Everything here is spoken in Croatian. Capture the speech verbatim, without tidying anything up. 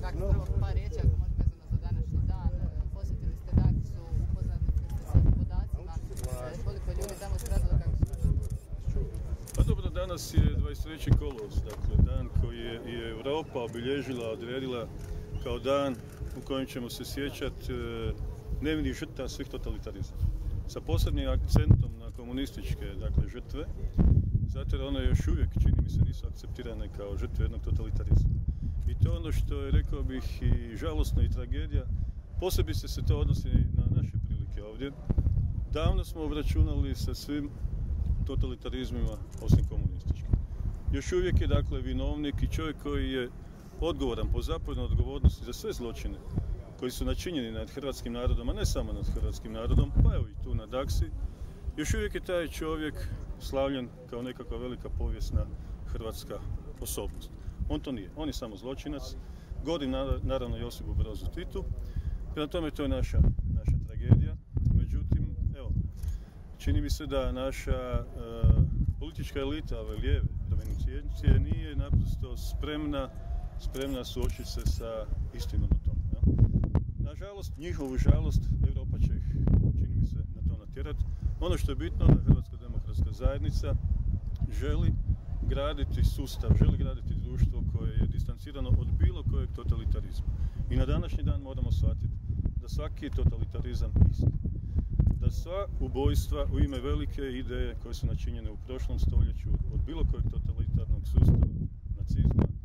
Dakle, prvo par riječi, ako možete vezano za današnji dan. Posjetili ste Daksu, upoznati ste sa podacima, koliko ljudi tamo stradalo, kako su nas? Pa dobro, danas je dvadeset treći kolovoz, dakle dan koji je, je Europa obilježila, odredila kao dan u kojem ćemo se sjećati e, nevinih žrtava svih totalitarizama. Sa posebnim akcentom na komunističke, dakle, žrtve, zato jer one još uvijek, čini mi se, nisu akceptirane kao žrtve jednog totalitarizma. I to je ono što je, rekao bih, i žalosno i tragedija. Posebice se to odnosi na naše prilike ovdje. Davno smo obračunali sa svim totalitarizmima osim komunističkim. Još uvijek je, dakle, vinovnik i čovjek koji je odgovoran po zapovjednoj odgovornosti za sve zločine koji su načinjeni nad hrvatskim narodom, a ne samo nad hrvatskim narodom, pa evo i tu na Daksi. Još uvijek je taj čovjek slavljen kao nekakva velika povijesna hrvatska osobnost. On to nije. On je samo zločinac. Godi naravno Josipu Brozu Titu. Prema tome to je naša, naša tragedija. Međutim, evo, čini mi se da naša uh, politička elita, ove lijeve provenijencije, nije naprosto spremna, spremna suočiti se sa istinom o tome. Ja? Nažalost, njihovu žalost, Europa će ih, čini mi se, na to natjerati. Ono što je bitno, da Hrvatska demokratska zajednica želi graditi sustav, želi graditi društvo koje je distancirano od bilo kojeg totalitarizma. I na današnji dan moramo shvatiti da svaki je totalitarizam isti. Da sva ubojstva u ime velike ideje koje su načinjene u prošlom stoljeću od bilo kojeg totalitarnog sustava, nacizma,